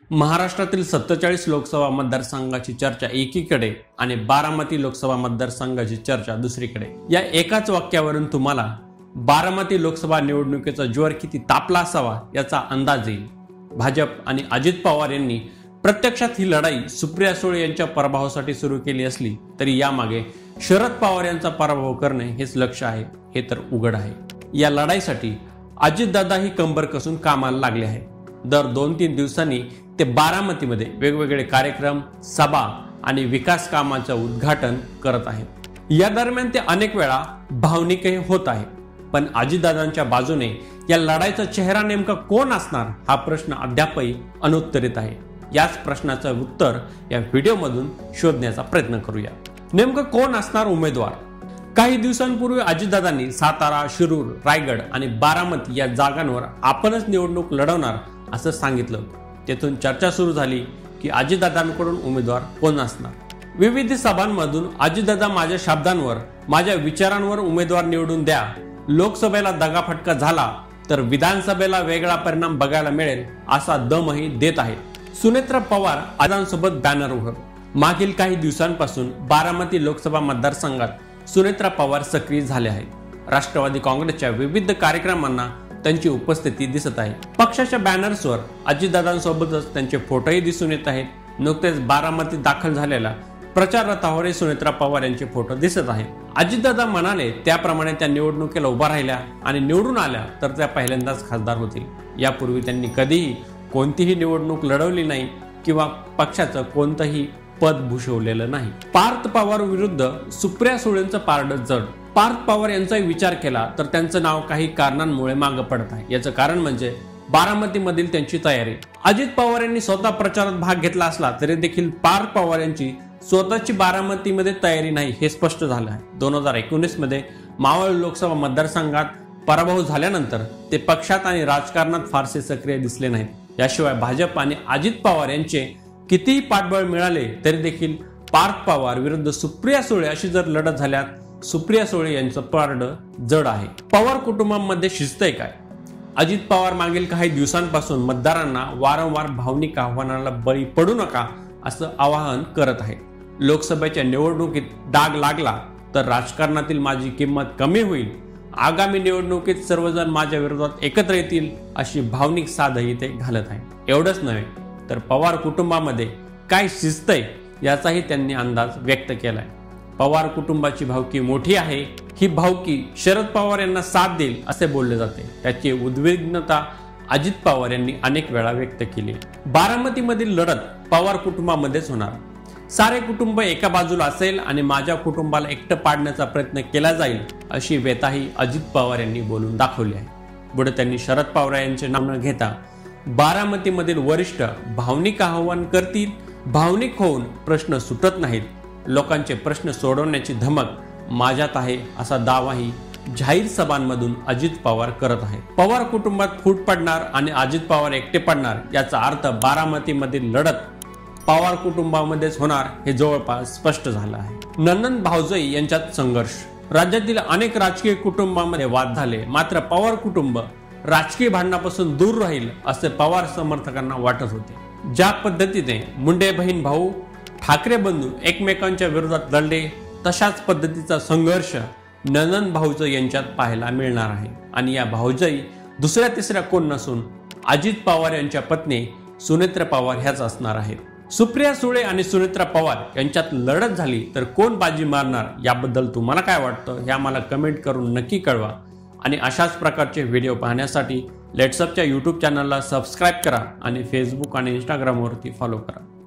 महाराष्ट्रातील 47 लोकसभा मतदारसंघाची चर्चा एकीकडे आणि बारामती लोकसभा मतदारसंघाची चर्चा दुसरीकडे। या एकाच वाक्यावरून तुम्हाला बारामती लोकसभा निवडणुकीचा ज्वर किती तापला असावा याचा अंदाज येईल। भाजप आणि अजित पवार यांनी प्रत्यक्षात ही लढाई सुप्रिया सुळे यांच्या पराभवासाठी सुरू केली असली तरी यामागे शरद पवार यांचा पराभव करणे हेच लक्ष्य आहे हे तर उघड आहे। या लढाईसाठी अजितदादाही कंबर कसून कामाला लागले आहे। दर 2-3 दिवसांनी ते बारामतीमध्ये वेगवेगळे कार्यक्रम, सभा आणि विकास कामांचं उद्घाटन करत आहेत। या दरम्यान ते अनेक वेळा भावनिकही होत आहे। पण अजितदादांच्या बाजूने या लढाईचा चेहरा नेमका कोण असणार हा प्रश्न अद्यापही अनुत्तरित आहे। याच प्रश्नाचं उत्तर या व्हिडिओमधून शोधण्याचा प्रयत्न करूया। नेमकं कोण असणार उमेदवार? काही दिवसांपूर्वी अजितदादांनी सातारा, शिरूर, रायगड आणि बारामती या जागांवर आपणच निवडणूक लढवणार असं सांगितलं होतं। तेथून चर्चा सुरू झाली की अजितदादांकडून उमेदवार कोण असणार। विविध सभांमधून अजितदादा माझ्या शब्दांवर, माझ्या विचारांवर उमेदवार निवडून द्या, लोकसभेला दगाफटका झाला तर विधानसभेला वेगळा परिणाम बघायला मिळेल असा दमही देत आहेत। सुनेत्रा पवार अजितांसोबत बॅनरवर। मागील काही दिवसांपासून बारामती लोकसभा मतदारसंघात सुनेत्रा पवार सक्रिय झाले आहेत। राष्ट्रवादी काँग्रेसच्या विविध कार्यक्रमांना त्यांची उपस्थिती दिसत आहे। पक्षाच्या बॅनर्सवर अजितदादांसोबतच त्यांचे फोटोही दिसून येत आहेत। नुकतेच बारामतीत दाखल झालेल्या प्रचार रथावरही सुनेत्रा पवार यांचे फोटो दिसत आहेत। अजितदादा म्हणाले त्याप्रमाणे त्या निवडणुकीला उभा राहिल्या आणि निवडून आल्या तर त्या पहिल्यांदाच खासदार होतील। यापूर्वी त्यांनी कधीही कोणतीही निवडणूक लढवली नाही किंवा पक्षाचं कोणतंही पद भूषवलेलं नाही। पार्थ पवार विरुद्ध सुप्रिया सुळेंचं पारडं जड। पार्थ पवार यांचाही विचार केला तर त्यांचं नाव काही कारणांमुळे मागे पडत आहे। याचं कारण म्हणजे बारामतीमधील त्यांची तयारी। अजित पवार यांनी स्वतः प्रचारात भाग घेतला असला तरी देखील पार्थ पवार यांची स्वतःची बारामतीमध्ये तयारी नाही हे स्पष्ट झालं आहे। 2019 मध्ये मावळ लोकसभा मतदारसंघात पराभव झाल्यानंतर ते पक्षात आणि राजकारणात फारसे सक्रिय दिसले नाहीत। याशिवाय भाजप आणि अजित पवार यांचे कितीही पाठबळ मिळाले तरी देखील पार्थ पवार विरुद्ध सुप्रिया सुळे अशी जर लढत झाल्यास सुप्रिया सुळे यांचं पारडं जड आहे। पवार कुटुंबामध्ये शिस्त आहे काय? अजित पवार मागील काही दिवसांपासून मतदारांना वारंवार भावनिक आव्हानाला बळी पडू नका असं आवाहन करत आहे। लोकसभेच्या निवडणुकीत डाग लागला तर राजकारणातील माझी किंमत कमी होईल, आगामी निवडणुकीत सर्वजण माझ्या विरोधात एकत्र येतील अशी भावनिक साधही ते घालत आहे। एवढंच नव्हे तर पवार कुटुंबामध्ये काय शिस्त आहे याचाही त्यांनी अंदाज व्यक्त केलाय। पवार कुटुंबाची भावकी मोठी आहे, ही भावकी शरद पवार यांना साथ देईल असे बोलले जाते। त्याची उद्विग्नता अजित पवार यांनी अनेक वेळा व्यक्त केली। बारामतीमधील लढत पवार कुटुंबामध्येच होणार। सारे कुटुंब एका बाजूला असेल आणि माझ्या कुटुंबाला एकटं पाडण्याचा प्रयत्न केला जाईल अशी व्यथाही अजित पवार यांनी बोलून दाखवली आहे। पुढे त्यांनी शरद पवार यांचे नाव न घेता बारामतीमधील वरिष्ठ भावनिक आव्हान करतील, भावनिक होऊन प्रश्न सुटत नाहीत, लोकांचे प्रश्न सोडवण्याची धमक माझ्यात आहे असा दावाही जाहीर सभांमधून अजित पवार करत आहेत। पवार कुटुंबात फूट पडणार आणि अजित पवार एकटे पडणार याचा अर्थ बारामतीमधील लढत पवार कुटुंबामध्येच होणार हे जवळपास स्पष्ट झालं आहे। नंदन भावजई यांच्यात संघर्ष। राज्यातील अनेक राजकीय कुटुंबांमध्ये वाद झाले, मात्र पवार कुटुंब राजकीय भांडणापासून दूर राहील असे पवार समर्थकांना वाटत होते। ज्या पद्धतीने मुंडे बहीण भाऊ, ठाकरे बंधू एकमेकांच्या विरोधात लढले तशाच पद्धतीचा संघर्ष नंदन भाऊजई यांच्यात पाहायला मिळणार आहे। आणि या भाऊजई दुसऱ्या तिसऱ्या कोण नसून अजित पवार यांच्या पत्नी सुनेत्रा पवार ह्याच असणार आहेत। सुप्रिया सुळे आणि सुनेत्रा पवार यांच्यात लढत झाली तर कोण बाजी मारणार याबद्दल तुम्हाला काय वाटतं हे आम्हाला कमेंट करून नक्की कळवा। आणि अशाच प्रकारचे व्हिडिओ पाहण्यासाठी लेट्सअपच्या YouTube चॅनलला सबस्क्राईब करा आणि फेसबुक आणि इंस्टाग्रामवरती फॉलो करा।